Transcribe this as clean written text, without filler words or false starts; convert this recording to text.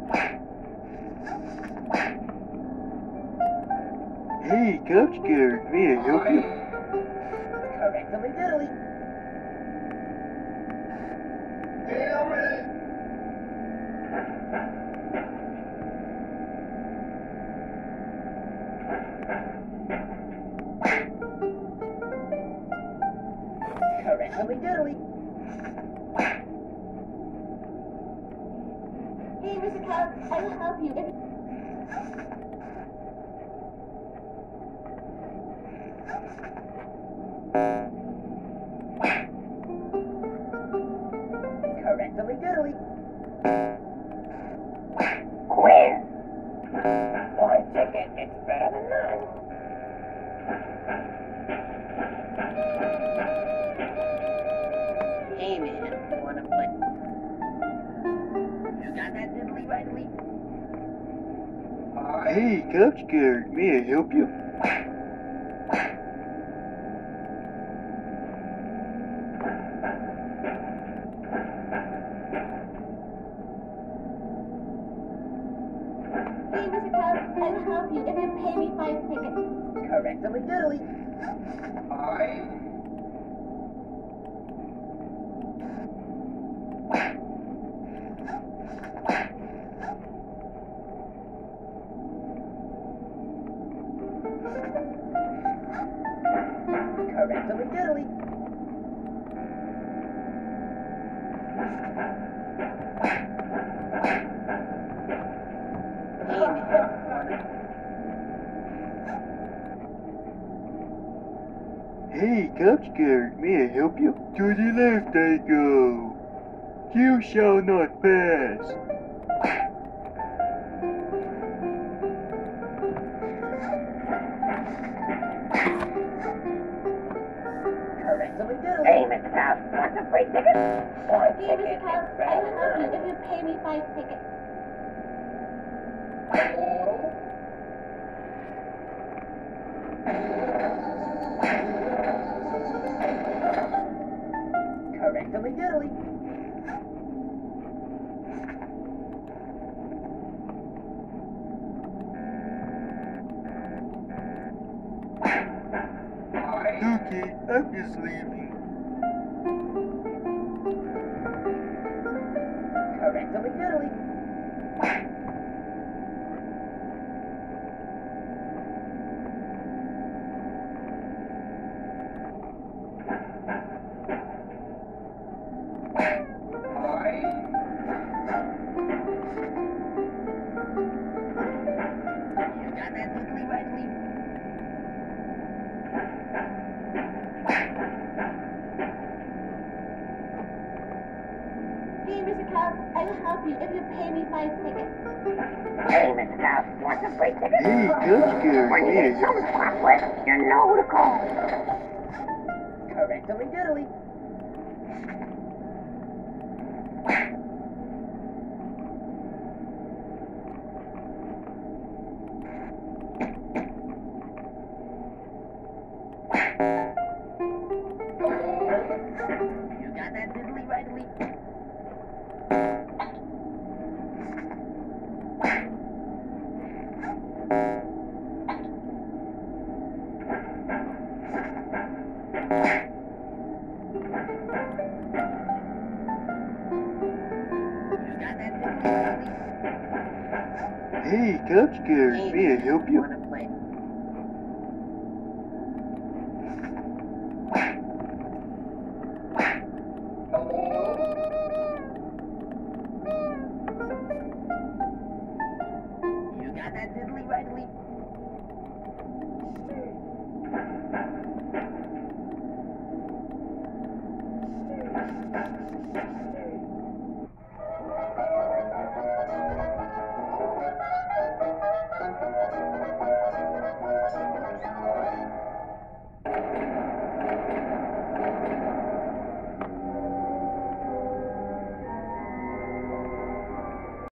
Hey, Coach Garrett, may I help you? Correctly diddly. Correctly diddly. Hey, Mr. Cow, I will help you. Correctly diddly. Quiz. One ticket, it's better than none. Hey man, you wanna play? You got that diddly rightly? Hey, Coach Garrett, may I help you? Hey, Mr. Cow, I will help you if you pay me 5 tickets. Correctly diddly. Correctly diddly. Hey man. Hey, Coach Garrett, may I help you? To the left I go. You shall not pass. Correctly diddly. Hey, Mr. Cow, want some free tickets? Hey, Mr. Cow, I will help you if you pay me 5 tickets. Correctly diddly. Okay, I'm just leaving. Correctly diddly. You got that diddly rightly? Hey, Mr. Cow, I will help you if you pay me 5 tickets. Hey, Mr. Cow, want some free tickets? Hey, Coach Garrett, When you may I get help something to fuck with, you know who to call. Correctly diddly. You got that diddly rightly? You got that diddly rightly? Hey, Coach Garrett, may I help you? Wanna play? You got that diddly rightly?